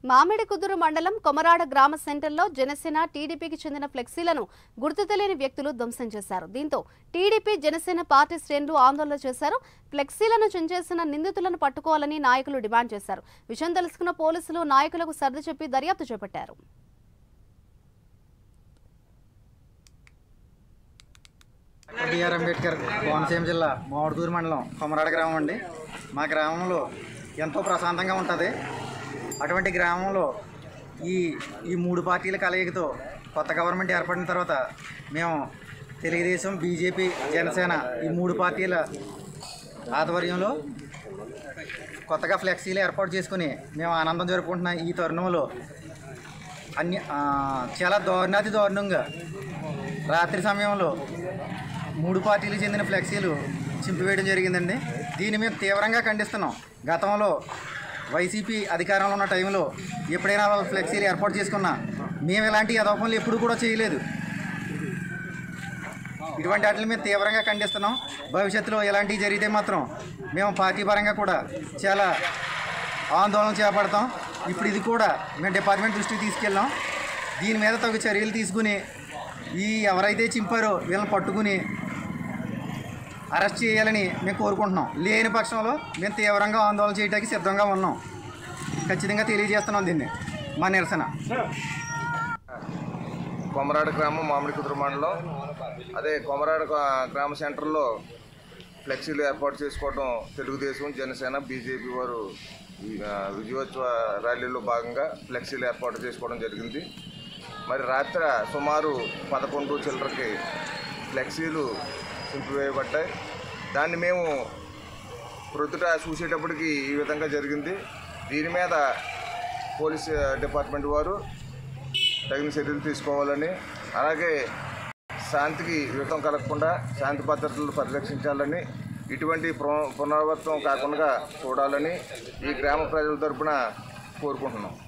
మామిడికుదురు మండలం కొమరాడ గ్రామ సెంటర్లో జనసేన టీడీపీకి చెందిన ఫ్లెక్సీలను గుర్తు తెలియని వ్యక్తులు ధ్వంసం చేశారు. దీంతో టీడీపీ జనసేన పార్టీ శ్రేణులు ఆందోళన చేశారు. ఫ్లెక్సీలను చించేసిన నిందితులను పట్టుకోవాలని నాయకులు డిమాండ్ చేశారు. విషయం తెలుసుకున్న పోలీసులు నాయకులకు సర్ది చెప్పి దర్యాప్తు చేపట్టారు. బిఆర్ అంబేద్కర్ కోనసీమ జిల్లా మామిడికుదురు మండలం కొమరాడ గ్రామం అండి. మా గ్రామంలో ఎంతో ప్రశాంతంగా ఉంటుంది. అటువంటి గ్రామంలో ఈ మూడు పార్టీల కలయికతో కొత్త గవర్నమెంట్ ఏర్పడిన తర్వాత మేము తెలుగుదేశం, బీజేపీ, జనసేన ఈ మూడు పార్టీల ఆధ్వర్యంలో కొత్తగా ఫ్లెక్సీలు ఏర్పాటు చేసుకుని మేము ఆనందం జరుపుకుంటున్న ఈ తరుణంలో చాలా దారుణాతి దారుణంగా రాత్రి సమయంలో మూడు పార్టీలకు చెందిన ఫ్లెక్సీలు చింపివేయడం జరిగిందండి. దీన్ని మేము తీవ్రంగా ఖండిస్తున్నాం. గతంలో వైసీపీ అధికారంలో ఉన్న టైంలో ఎప్పుడైనా వాళ్ళు ఫ్లెక్సీలు ఏర్పాటు చేసుకున్నా మేము ఇలాంటి యథోపనులు ఎప్పుడు కూడా చేయలేదు. ఇటువంటి వాటిని మేము తీవ్రంగా ఖండిస్తున్నాం. భవిష్యత్తులో ఇలాంటివి జరిగితే మాత్రం మేము పార్టీ పరంగా కూడా చాలా ఆందోళన చేపడతాం. ఇప్పుడు ఇది కూడా మేము డిపార్ట్మెంట్ దృష్టికి తీసుకెళ్ళాం. దీని మీద తగు చర్యలు తీసుకుని ఎవరైతే చింపారో వీళ్ళని పట్టుకుని అరెస్ట్ చేయాలని మేము కోరుకుంటున్నాం. లేని పక్షంలో మేము తీవ్రంగా ఆందోళన చేయడానికి సిద్ధంగా ఉన్నాం. ఖచ్చితంగా తెలియజేస్తున్నాం దీన్ని మా నిరసన. కొమరాడ గ్రామం మామిడికుదురు మండలం అదే కొమరాడ గ్రామ సెంటర్లో ఫ్లెక్సీలు ఏర్పాటు చేసుకోవడం తెలుగుదేశం, జనసేన, బీజేపీ వారు విజయోత్సవ ర్యాలీలో భాగంగా ఫ్లెక్సీలు ఏర్పాటు చేసుకోవడం జరిగింది. మరి రాత్రి సుమారు 11 చిల్లరకి ఫ్లెక్సీలు చింపివేయబడ్డాయి. దాన్ని మేము ప్రొద్దుట చూసేటప్పటికి ఈ విధంగా జరిగింది. దీని మీద పోలీస్ డిపార్ట్మెంట్ వారు తగిన చర్యలు తీసుకోవాలని, అలాగే శాంతికి విఘాతం కలగకుండా శాంతి భద్రతలు పరిరక్షించాలని, ఇటువంటి పునరావృతం కాకుండా చూడాలని ఈ గ్రామ ప్రజల తరపున కోరుకుంటున్నాం.